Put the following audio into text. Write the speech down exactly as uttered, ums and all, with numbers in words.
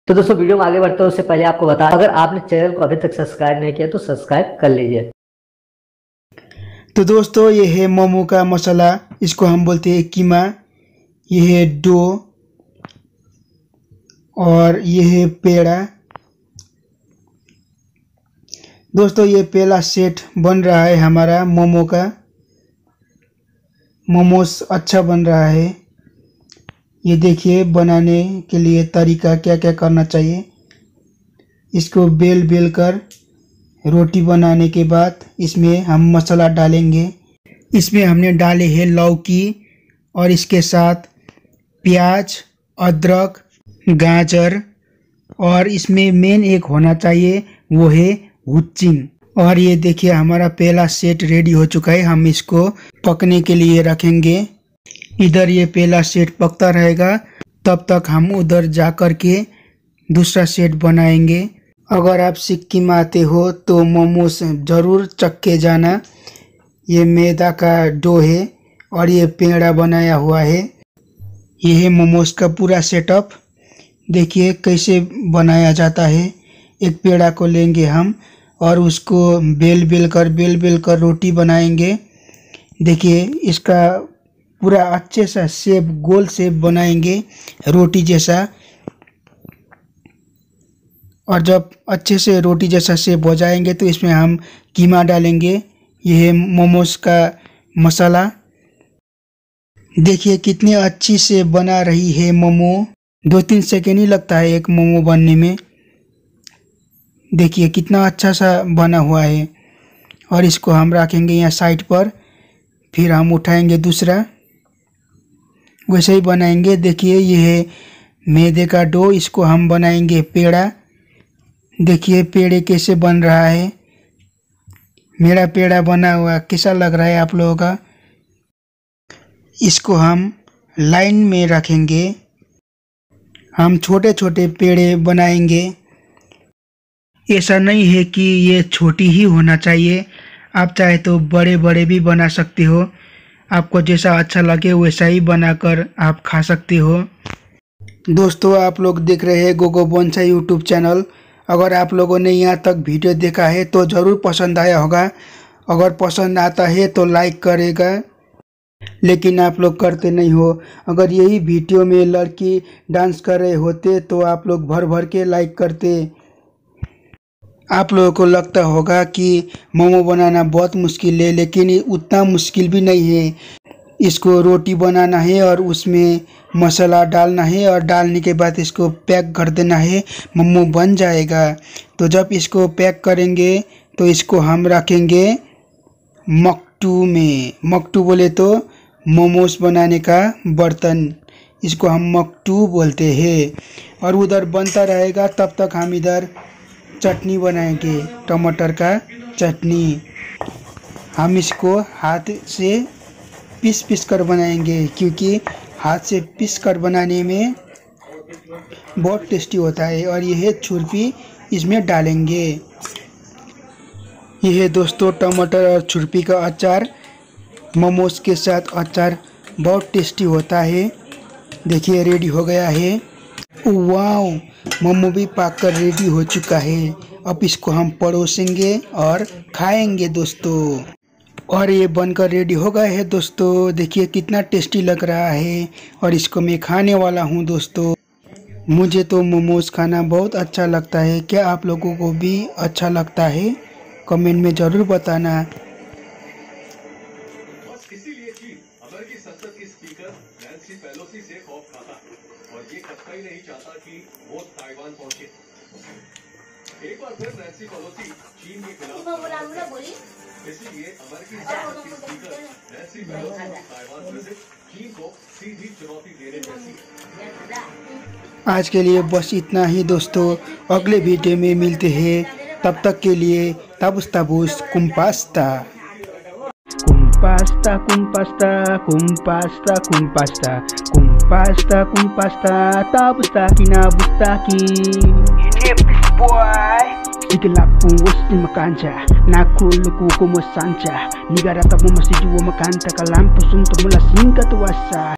तो दोस्तों वीडियो में आगे बढ़ते हैं उससे पहले आपको बता, अगर आपने चैनल को अभी तक सब्सक्राइब नहीं किया तो सब्सक्राइब कर लीजिए। तो दोस्तों ये है मोमो का मसाला, इसको हम बोलते हैं कीमा। ये है डो और ये है पेड़ा। दोस्तों ये पहला सेट बन रहा है हमारा मोमो का। मोमोस अच्छा बन रहा है। ये देखिए बनाने के लिए तरीका क्या क्या करना चाहिए। इसको बेल बेल कर रोटी बनाने के बाद इसमें हम मसाला डालेंगे। इसमें हमने डाले हैं लौकी और इसके साथ प्याज, अदरक, गाजर और इसमें मेन एक होना चाहिए वो है हुचिंग। और ये देखिए हमारा पहला सेट रेडी हो चुका है। हम इसको पकने के लिए रखेंगे। इधर ये पहला सेट पकता रहेगा, तब तक हम उधर जा कर के दूसरा सेट बनाएंगे। अगर आप सिक्किम आते हो तो मोमोस ज़रूर चख के जाना। ये मैदा का डो है और ये पेड़ा बनाया हुआ है। ये है मोमोस का पूरा सेटअप। देखिए कैसे बनाया जाता है। एक पेड़ा को लेंगे हम और उसको बेल बेल कर बेल बेल कर रोटी बनाएंगे। देखिए इसका पूरा अच्छे सा शेप, गोल शेप बनाएंगे रोटी जैसा। और जब अच्छे से रोटी जैसा शेप हो जाएंगे तो इसमें हम कीमा डालेंगे। यह है मोमोस का मसाला। देखिए कितनी अच्छी से बना रही है मोमो। दो तीन सेकेंड ही लगता है एक मोमो बनने में। देखिए कितना अच्छा सा बना हुआ है। और इसको हम रखेंगे यहाँ साइड पर। फिर हम उठाएंगे दूसरा, वैसे ही बनाएंगे। देखिए ये है मैदे का डो, इसको हम बनाएंगे पेड़ा। देखिए पेड़े कैसे बन रहा है। मेरा पेड़ा बना हुआ कैसा लग रहा है आप लोगों का। इसको हम लाइन में रखेंगे। हम छोटे छोटे पेड़े बनाएंगे। ऐसा नहीं है कि ये छोटी ही होना चाहिए, आप चाहे तो बड़े बड़े भी बना सकते हो। आपको जैसा अच्छा लगे वैसा ही बनाकर आप खा सकते हो। दोस्तों आप लोग देख रहे हैं गोगो बोनसाई यूट्यूब चैनल। अगर आप लोगों ने यहाँ तक वीडियो देखा है तो ज़रूर पसंद आया होगा। अगर पसंद आता है तो लाइक करेगा, लेकिन आप लोग करते नहीं हो। अगर यही वीडियो में लड़की डांस कर रहे होते तो आप लोग भर भर के लाइक करते। आप लोगों को लगता होगा कि मोमो बनाना बहुत मुश्किल है, लेकिन ये उतना मुश्किल भी नहीं है। इसको रोटी बनाना है और उसमें मसाला डालना है और डालने के बाद इसको पैक कर देना है, मोमो बन जाएगा। तो जब इसको पैक करेंगे तो इसको हम रखेंगे मकटू में। मकटू बोले तो मोमोस बनाने का बर्तन, इसको हम मकटू बोलते हैं। और उधर बनता रहेगा, तब तक हम इधर चटनी बनाएंगे, टमाटर का चटनी। हम इसको हाथ से पीस पीस कर बनाएंगे, क्योंकि हाथ से पीस कर बनाने में बहुत टेस्टी होता है। और यह है छुरपी, इसमें डालेंगे। यह है दोस्तों टमाटर और छुरपी का अचार। मोमोस के साथ अचार बहुत टेस्टी होता है। देखिए रेडी हो गया है। वाओ, मोमो भी पककर रेडी हो चुका है। अब इसको हम परोसेंगे और खाएंगे दोस्तों। और ये बनकर रेडी हो गया है दोस्तों। देखिए कितना टेस्टी लग रहा है और इसको मैं खाने वाला हूँ दोस्तों। मुझे तो मोमोज खाना बहुत अच्छा लगता है। क्या आप लोगों को भी अच्छा लगता है? कमेंट में ज़रूर बताना। इसीलिए कि अमेरिकी संसद की स्पीकर नैन्सी पेलोसी से खौफ खाता और ये कतई नहीं चाहता कि वो ताइवान पहुंचे। एक बार फिर नैन्सी पेलोसी चीन के खिलाफ, इसलिए अमेरिकी संसद की स्पीकर नैन्सी पेलोसी की ताइवान विजिट चीन को सीधी चुनौती देने जैसी है। आज के लिए बस इतना ही दोस्तों। अगले वीडियो में मिलते हैं, तब तक के लिए ताबुस ताबुस कुम्पास्ता कुम्पास्ता कुम्पास्ता कुम्पास्ता कुम्पास्ता कुम्पास्ता कुम्पास्ता tabusta kinabustaki. Inepis boy. Sigilapu wasi makanja nakuluku como sancha nigarata mo masijua makanta kalampo sunto mula singkat wasa.